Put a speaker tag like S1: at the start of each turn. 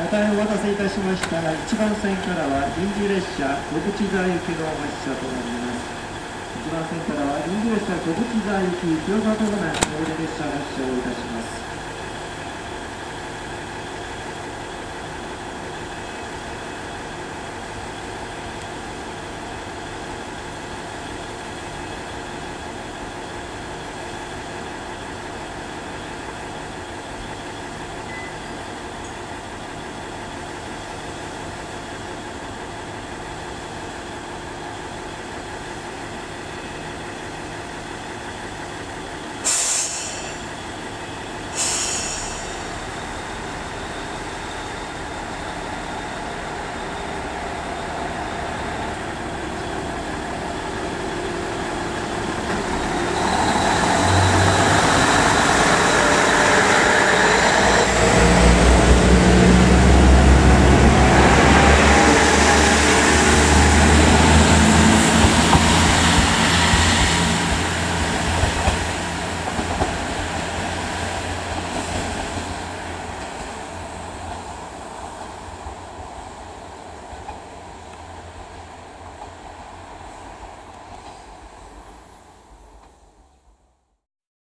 S1: 大変お待たせいたしました。1番線からは臨時列車小淵沢行きの発車となります。1番線からは臨時列車小淵沢行き清里方面上り列車発車をいたします。